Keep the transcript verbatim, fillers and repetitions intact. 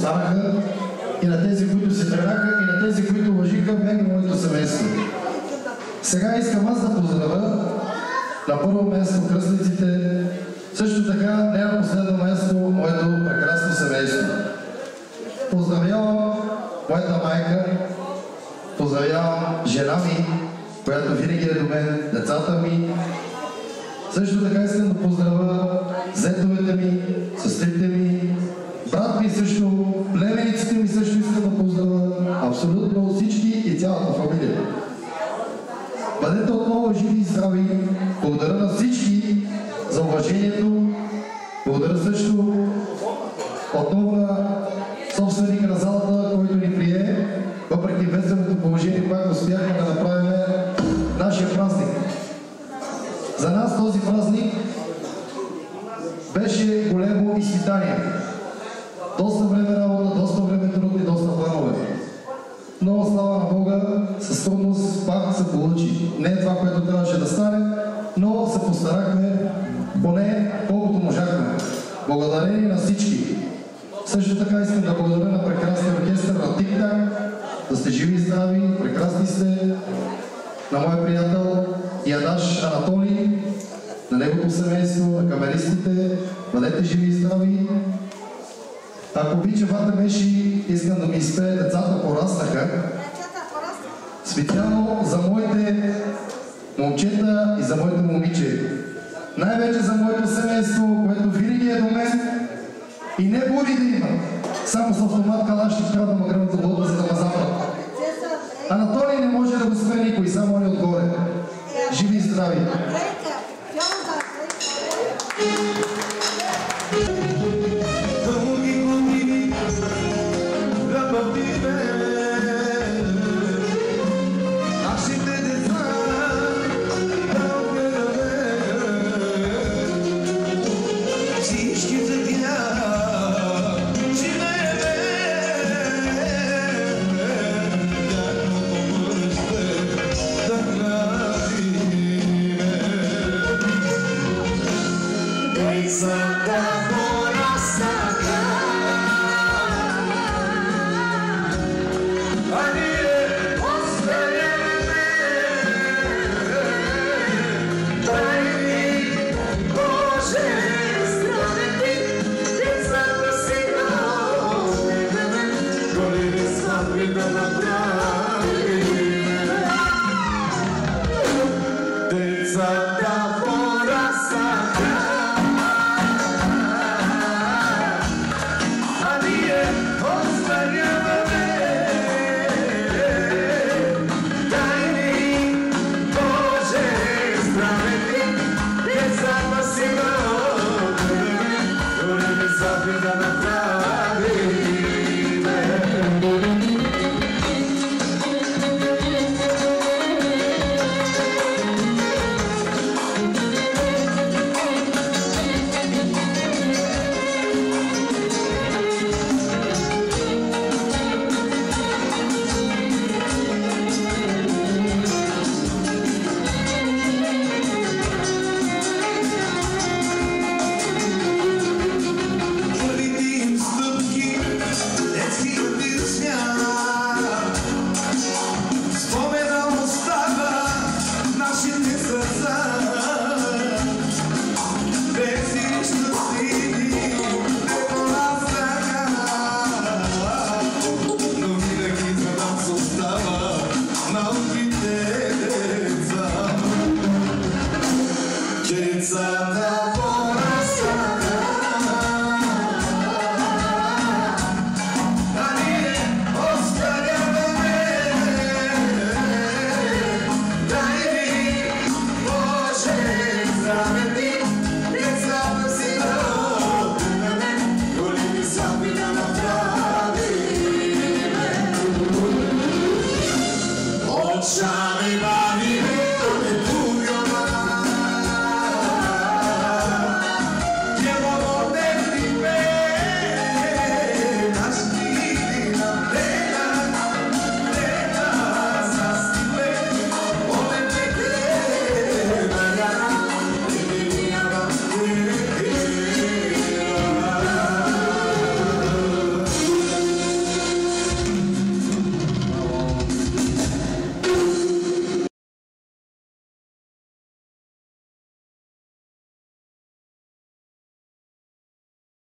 останаха, и на тези, които се тръгнаха, и на тези, които уважиха мен и моето семейство. Сега искам аз да поздравя на първо място кръстниците, също така не на последно място моето прекрасно семейство. Поздравявам моята майка, поздравявам жена ми, която винаги е до мен, децата ми. Също така искам да поздравя зетовете ми, сестрите ми, брат ми също, племениците ми също искам да поздравя, абсолютно всички и цялата фамилия. Бъдете отново живи и здрави. Благодаря на всички за уважението. Благодаря също отново на собственика на залата, който ни прие, въпреки бедственото положение, което успяхме да направим нашия празник. За нас този празник беше големо изпитание. Доста време работа, доста време труд и доста планове. Но слава на Бога, със трудност пак се получи. Не е това, което трябваше да стане, но се постарахме поне колкото можахме. Благодарение на всички. Също така искам да благодаря на прекрасния оркестър на Тик-Так, да сте живи и здрави, прекрасни сте, на моя приятел Ядаш Анатолий, на неговото семейство, на камеристите, бъдете живи и здрави. Ако обича Вата Меши, искам да ми изпее "Децата пораснаха", специално за моите момчета и за моите момиче. Най-вече за моето семейство, което винаги е до мен и не боли да има. Само с автомат калашник трябва да ме гръмат за лодка, за да ме запрат. Анатолий не може да го спее никой, само он е отгоре. Живи и здрави! We're gonna